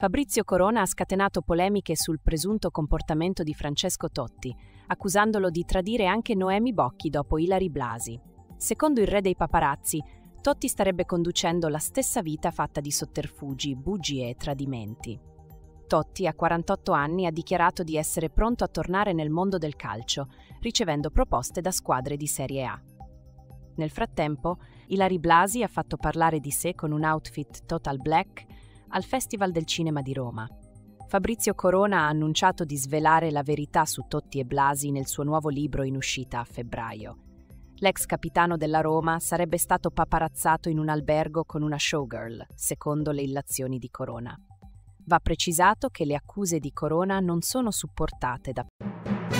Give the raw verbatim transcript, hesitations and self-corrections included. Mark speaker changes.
Speaker 1: Fabrizio Corona ha scatenato polemiche sul presunto comportamento di Francesco Totti, accusandolo di tradire anche Noemi Bocchi dopo Ilary Blasi. Secondo il re dei paparazzi, Totti starebbe conducendo la stessa vita fatta di sotterfugi, bugie e tradimenti. Totti, a quarantotto anni, ha dichiarato di essere pronto a tornare nel mondo del calcio, ricevendo proposte da squadre di Serie A. Nel frattempo, Ilary Blasi ha fatto parlare di sé con un outfit total black al Festival del Cinema di Roma. Fabrizio Corona ha annunciato di svelare la verità su Totti e Blasi nel suo nuovo libro in uscita a febbraio. L'ex capitano della Roma sarebbe stato paparazzato in un albergo con una showgirl, secondo le illazioni di Corona. Va precisato che le accuse di Corona non sono supportate da